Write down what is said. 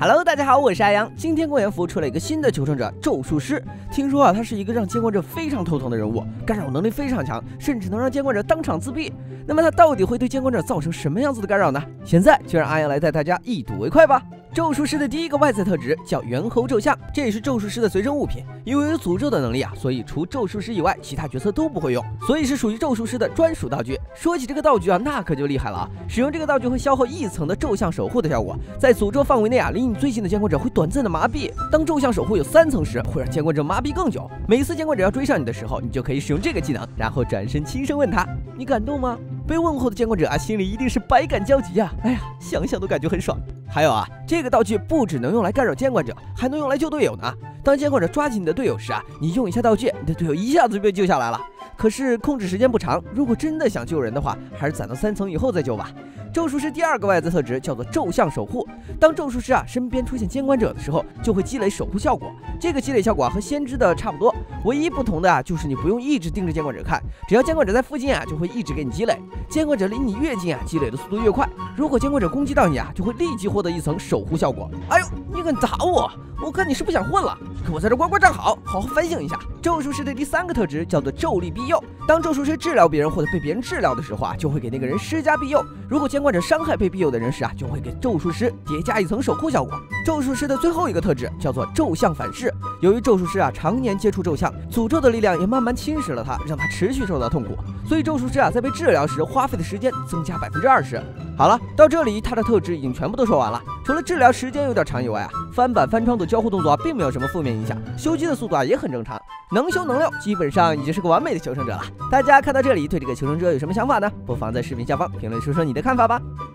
Hello， 大家好，我是阿阳。今天公园服出了一个新的求生者咒术师，听说他是一个让监管者非常头疼的人物，干扰能力非常强，甚至能让监管者当场自闭。那么他到底会对监管者造成什么样子的干扰呢？现在就让阿阳来带大家一睹为快吧。咒术师的第一个外在特质叫猿猴咒像，这也是咒术师的随身物品。因为有诅咒的能力所以除咒术师以外，其他角色都不会用，所以是属于咒术师的专属道具。说起这个道具那可就厉害了使用这个道具会消耗1层的咒像守护的效果，在诅咒范围内离你最近的监管者会短暂的麻痹。当咒像守护有3层时，会让监管者麻痹更久。每次监管者要追上你的时候，你就可以使用这个技能，然后转身轻声问他：“你感动吗？”被问候的监管者心里一定是百感交集哎呀，想想都感觉很爽。还有这个道具不只能用来干扰监管者，还能用来救队友呢。当监管者抓紧你的队友时你用一下道具，你的队友一下子就被救下来了。可是控制时间不长，如果真的想救人的话，还是攒到3层以后再救吧。咒术师第二个外在特质叫做咒像守护。当咒术师身边出现监管者的时候，就会积累守护效果。这个积累效果和先知的差不多，唯一不同的就是你不用一直盯着监管者看，只要监管者在附近就会一直给你积累。监管者离你越近积累的速度越快。如果监管者攻击到你就会立即获得1层守护效果。哎呦，你敢打我？我看你是不想混了，给我在这乖乖站好，好好反省一下。咒术师的第3个特质叫做咒力庇佑。当咒术师治疗别人或者被别人治疗的时候就会给那个人施加庇佑。如果监管者伤害被庇佑的人时就会给咒术师叠加1层守护效果。咒术师的最后一个特质叫做咒像反噬。由于咒术师常年接触咒像，诅咒的力量也慢慢侵蚀了他，让他持续受到痛苦，所以咒术师在被治疗时花费的时间增加20%。好了，到这里他的特质已经全部都说完了。除了治疗时间有点长以外翻板翻窗的交互动作并没有什么负面影响，修机的速度也很正常，能修能溜，基本上已经是个完美的求生者了。大家看到这里对这个求生者有什么想法呢？不妨在视频下方评论说说你的看法吧。